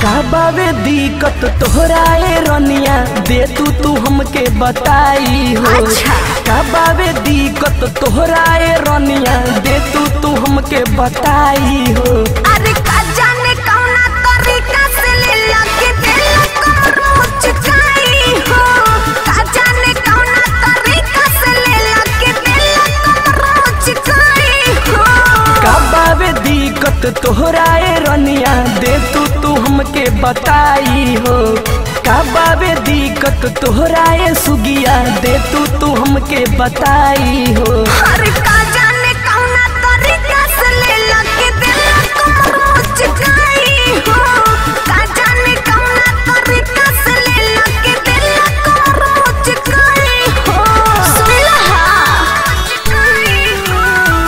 बाबे दिक्कत तोहरा ए रनिया दे तू हमके बताई हो। का बाबे दिक्कत तोहरा ए रनिया दे तू हमके बताई हो। अरे का जाने कौना तरीका से ले के दिल को मुचकाई हो। का जाने कौना तरीका से ले के दिल को मुचकाई हो। का बाबे दिक्कत तोहरा ए रनिया दे तू हमके बताई हो। का बाबे दिक्कत तोहरा ए सुगिया दे तू हमके बताई हो। अरे का जाने कौना तरीका से ले के दिल को मुचकाई हो। का जाने कौना तरीका से ले के दिल को मुचकाई हो। सुन लहा मुचकाई हो।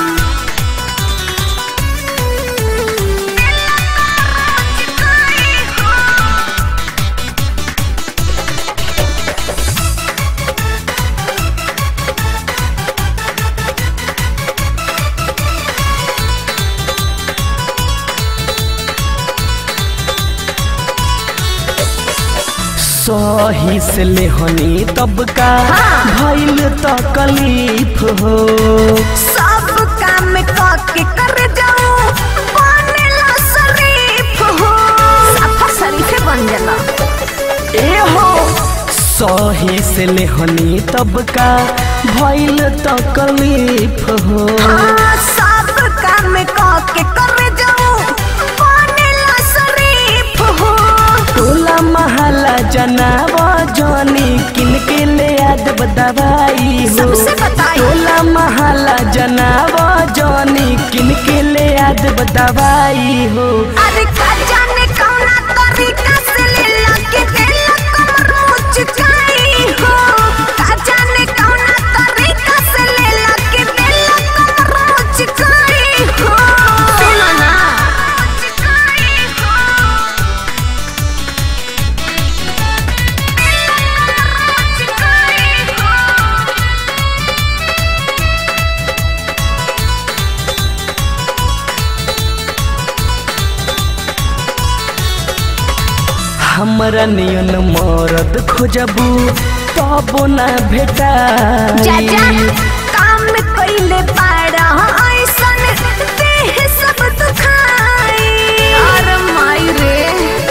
सही से लेहनी तब का भइल तकलीफ हो। सब काम के कर जाऊं बनेला शरीफ हो। साफा शरीफ बन जाला ए हो सही से लेहनी तब का भइल तकलीफ हो। हाँ, सब काम के कर जाऊं बनेला शरीफ हो। टोला महला जनाब जानी किन के ले याद दवाई हो। सबसे बताई टोला महला जनाब जानी किन के ले याद दवाई हो। अरे का जाने कौना तरीका से ले के दिल को मुचकाई हो। का जाने कौना तरीका से ले के दिल को मुचकाई हो। सुनो ना मुचकाई हो। मुचकाई हो। हमरा नियन मरद खोजबू तबो ना भेटाई। काम कइले पाड़ा ऐसन देह सब दुखाई। अरे माई रे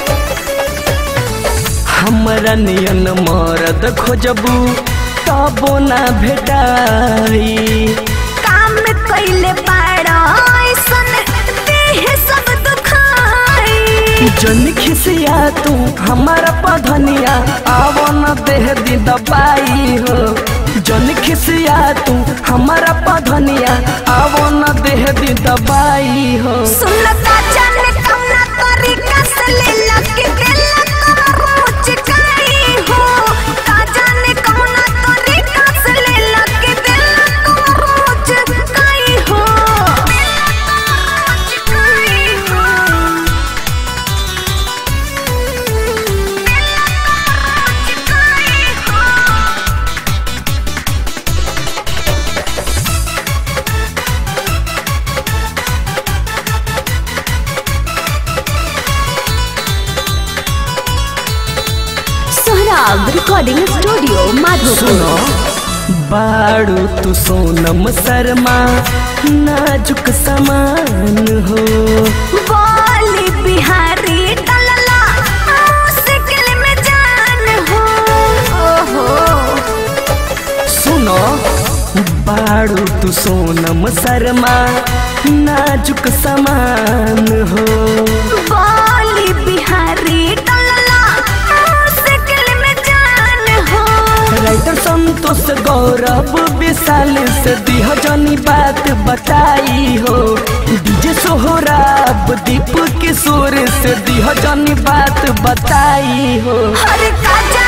हमरा नियन मरद खोजबू तबो ना भेटाई। काम कइले पाड़ा ऐसन देह सब दुखाई। जन खिसिया तू हमारा पधनिया आवो न देह दी दबाई हो। जन खिसिया तू हमारा पधनिया आवो न देह दी दबाई हो। सुन का जाने कौना तरीका से ले के दिल को मुचकाई हो। का जाने कौना तरीका से ले के दिल को मुचकाई हो। मुचकाई हो। Sohrab recording studio Madhopur. सुनो बाड़ू तू सोनम शर्मा नाजुक समान हो। बोली बिहारी डलला मुश्किल में जान हो। ओहो सुनो बाड़ू तू सोनम शर्मा नाजुक समान हो। बोली बिहारी डलला मुश्किल में जान हो। राइटर संतोष गौरव विशाल से दिह जनी बात बताई हो। डीजे सोहराब दीप किशोर से दिह जनी बात बताई हो। अरे का